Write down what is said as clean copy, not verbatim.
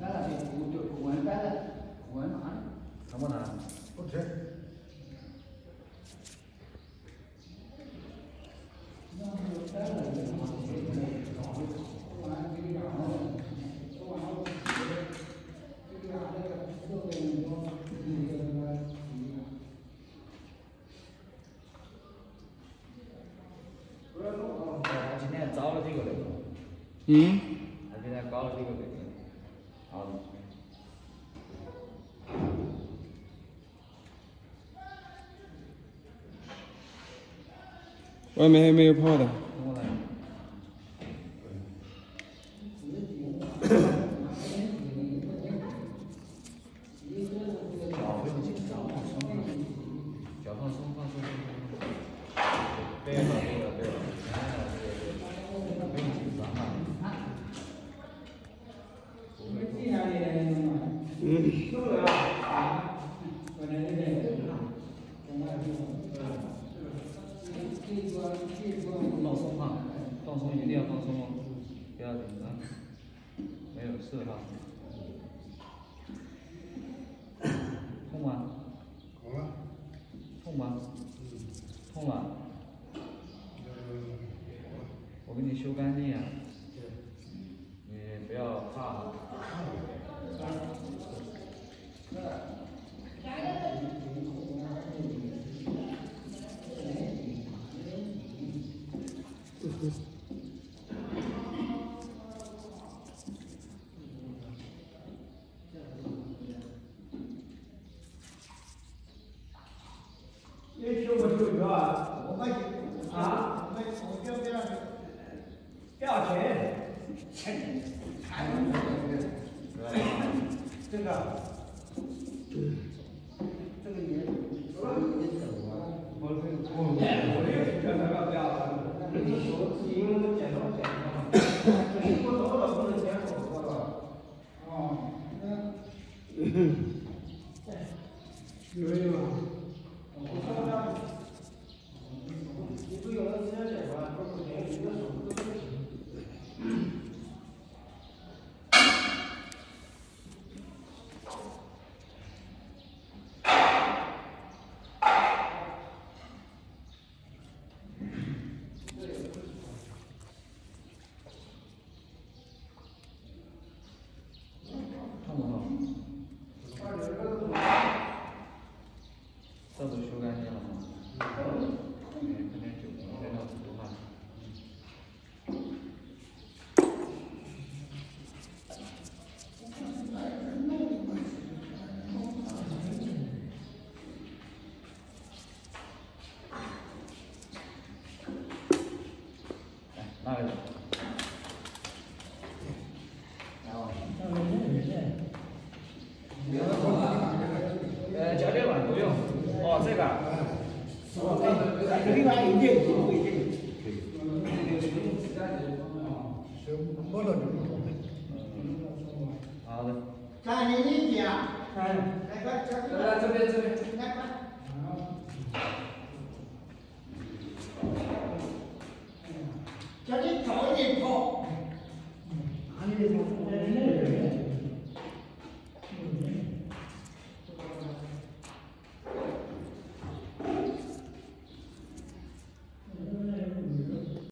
怎么拿？ 不吃。 今天招了几个人？ 嗯。 他今天搞了几个人？好。 外面还没有泡的。 放松哈，放松一定要放松哦，不要紧张，没有事哈。痛吗？ 好了。 痛吗？痛了。我给你修干净啊。你不要怕。 你修不修脚啊？我们啊，我不要钱，这个，这个也走啊，我也叫他不要了，你手自己因为我剪刀剪的，我走了不能剪手了，哦，有没有啊？ 你不用直接剪吧，包括剪你的手都行。 痛不痛？这都修干净了吗？ 这边酒精在那涂哈。来，那个。脚底板不用。哦，这个。 另外一定不一定。 摸到就不懂。 好的。 看你理解啊。来， 这边。 来，快。叫你早一点跑。哪里跑？